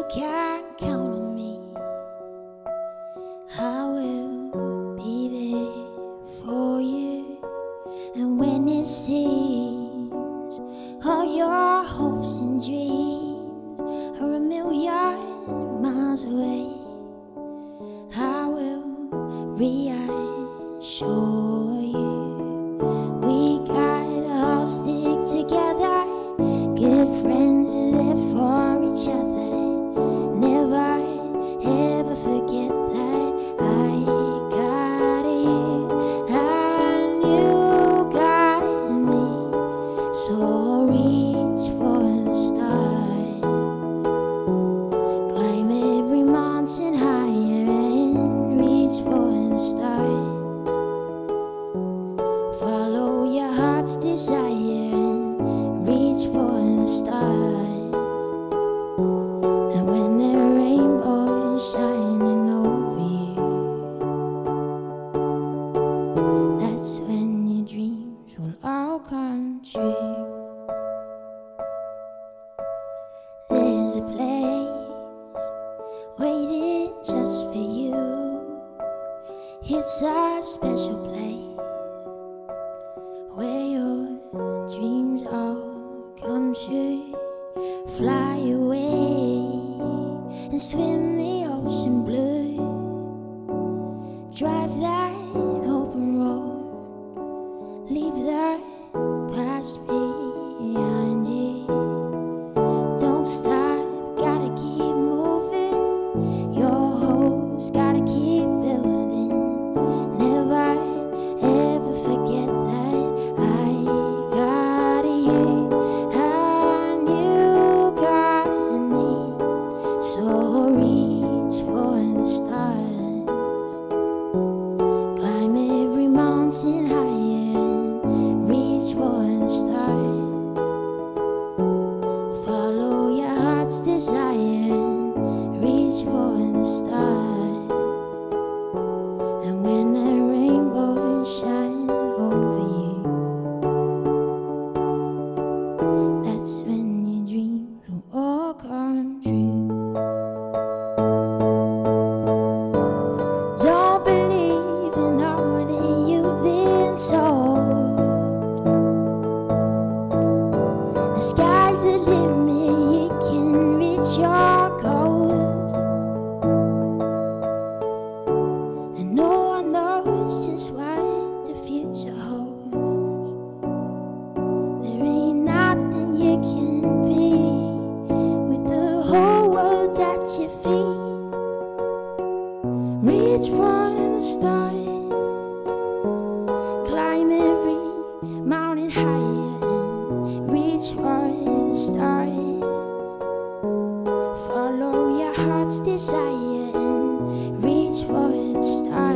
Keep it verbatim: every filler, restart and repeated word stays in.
can count on me. I will be there for you. And when it seems all your hopes and dreams are a million miles away, I will reassure you. We gotta all stick together. Good friends are there for each other. Never ever forget that I got you and you got me. So reach for the stars, climb every mountain higher and reach for the stars. Follow your heart's desire and reach for the stars. And when the rainbow is shining over you, that's when your dreams will all come true. There's a place waiting just for you. It's a special place where your dreams all come true. Fly away and swim the ocean blue. Drive that open road, leave the past behind you. Don't stop, gotta keep moving. Your hopes gotta keep building. Never ever forget that I got you and you got me. So reach for the stars, climb every mountain higher and reach for the stars. Follow your heart's desire and reach for the stars. And when the rainbow shines over you, that's when your dreams will all come true. Don't believe in all that you've been told. The sky's the limit, you can reach your goals. And no one knows just what the future holds. There ain't nothing you can be with the whole world at your feet. Reach for the stars, climb every mountain higher and reach for the stars. Follow your heart's desire and reach for the stars.